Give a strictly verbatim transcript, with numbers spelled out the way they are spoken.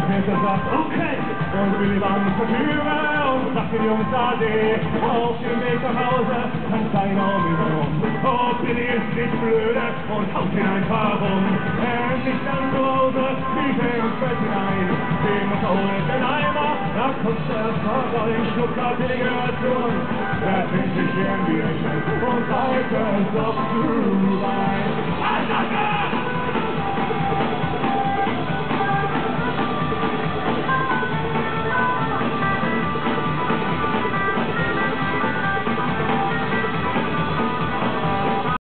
Peter sagt, okay, und Billy band zur Türe und sagt den Jungs Ade. Auf dem Weg nach Hause tanzt einer um ihn herum. Oh, Billy ist nicht blöde und haut ihn einfach um. Endlich dann zu Hause, lief er ins Bett hinein. Die Mutter holt den Eimer, da kommt erst mal rein. Schluckerbilly gehört zu uns, er trinkt sich gern Bierchen und treibt es doch zu Wein.